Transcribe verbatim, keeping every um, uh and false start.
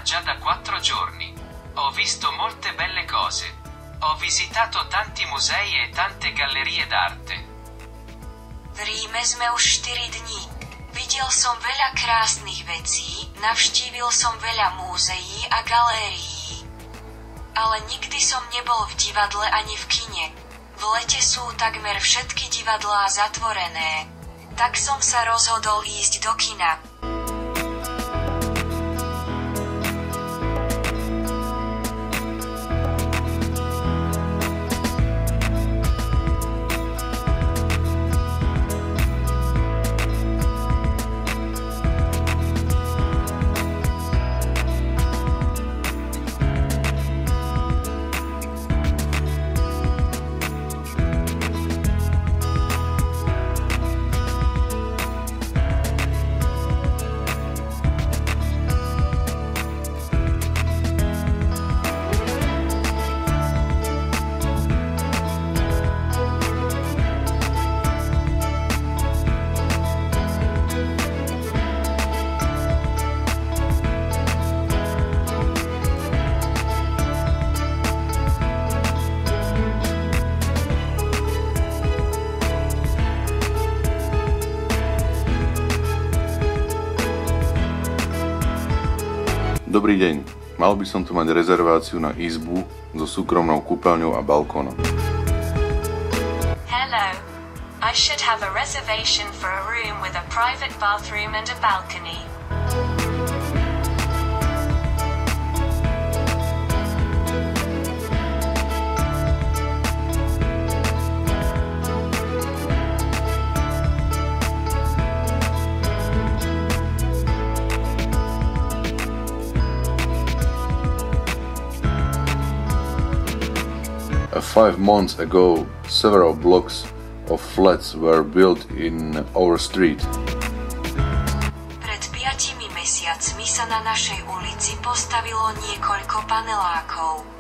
già da quattro giorni. Ho visto molte belle cose. Ho visitato tanti musei e tante gallerie d'arte. V Ríme sme už štyri dní. Videl som veľa krásnych vecí, navštívil som veľa múzeí a galérií. Ale nikdy som nebol v divadle ani v kine. V lete sú takmer všetky divadlá zatvorené. Tak som sa rozhodol ísť do kina. Dobrý deň, mal by som tu mať rezerváciu na izbu so súkromnou kúpeľňou a balkónom. Hello. I should have a reservation for a room with a private bathroom and a balcony. Five months ago, several blocks of flats were built in our street. Pred piatimi mesiacmi sa na našej ulici postavilo niekoľko panelákov.